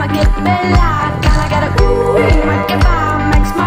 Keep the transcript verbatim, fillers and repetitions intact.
I'ma get me live. Can I get a ooh? You might get by.